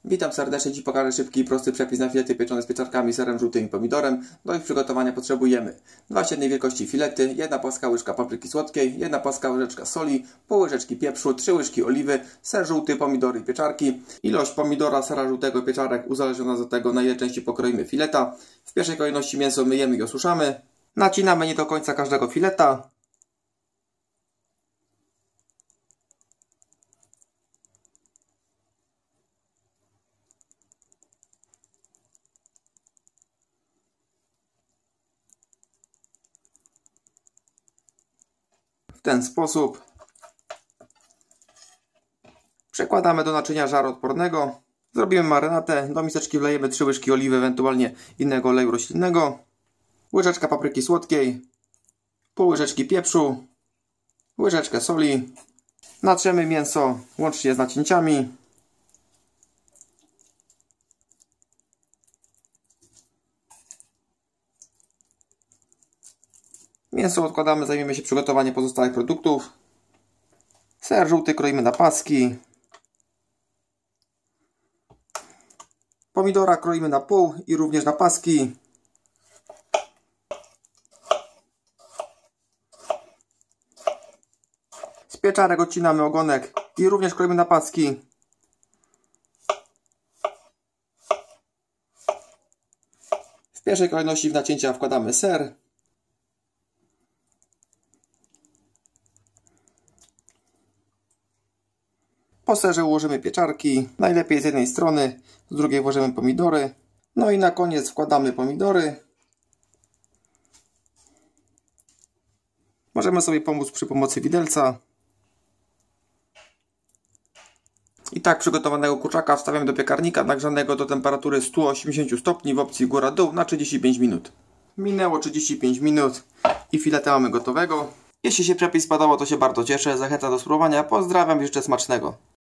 Witam serdecznie, dziś pokażę szybki i prosty przepis na filety pieczone z pieczarkami, serem żółtym i pomidorem. Do ich przygotowania potrzebujemy 2 średniej wielkości filety, 1 płaska łyżka papryki słodkiej, 1 płaska łyżeczka soli, pół łyżeczki pieprzu, 3 łyżki oliwy, ser żółty, pomidory i pieczarki. Ilość pomidora, sera żółtego i pieczarek uzależniona od tego, na ile części pokroimy fileta. W pierwszej kolejności mięso myjemy i osuszamy. Nacinamy nie do końca każdego fileta. W ten sposób przekładamy do naczynia żaroodpornego. Zrobimy marynatę. Do miseczki wlejemy 3 łyżki oliwy, ewentualnie innego oleju roślinnego, łyżeczka papryki słodkiej, pół łyżeczki pieprzu, łyżeczkę soli. Natrzemy mięso łącznie z nacięciami. Mięso odkładamy, zajmiemy się przygotowaniem pozostałych produktów. Ser żółty kroimy na paski. Pomidora kroimy na pół i również na paski. Z pieczarek odcinamy ogonek i również kroimy na paski. W pierwszej kolejności w nacięcia wkładamy ser. Po serze ułożymy pieczarki, najlepiej z jednej strony, z drugiej włożymy pomidory. No i na koniec wkładamy pomidory. Możemy sobie pomóc przy pomocy widelca. I tak przygotowanego kurczaka wstawiamy do piekarnika nagrzanego do temperatury 180 stopni w opcji góra-dół na 35 minut. Minęło 35 minut i fileta mamy gotowego. Jeśli się przepis podobał, to się bardzo cieszę. Zachęcam do spróbowania. Pozdrawiam, życzę smacznego.